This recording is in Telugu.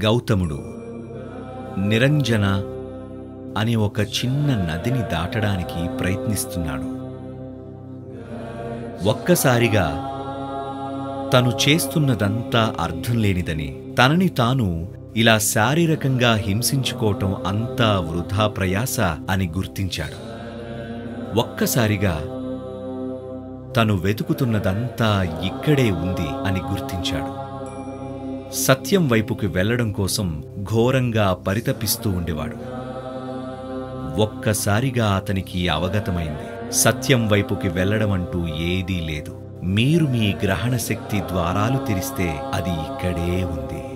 గౌతముడు నిరంజన అనే ఒక చిన్న నదిని దాటడానికి ప్రయత్నిస్తున్నాడు. ఒక్కసారిగా తను చేస్తున్నదంతా అర్థం లేనిదని, తనని తాను ఇలా శారీరకంగా హింసించుకోవటం అంతా వృధా ప్రయాస అని గుర్తించాడు. ఒక్కసారిగా తను వెతుకుతున్నదంతా ఇక్కడే ఉంది అని గుర్తించాడు. సత్యం వైపుకి వెళ్లడం కోసం ఘోరంగా పరితపిస్తూ ఉండేవాడు. ఒక్కసారిగా అతనికి అవగతమైంది, సత్యం వైపుకి వెళ్లడమంటూ ఏదీ లేదు. మీరు మీ గ్రహణ శక్తి ద్వారాలు తెరిస్తే అది ఇక్కడే ఉంది.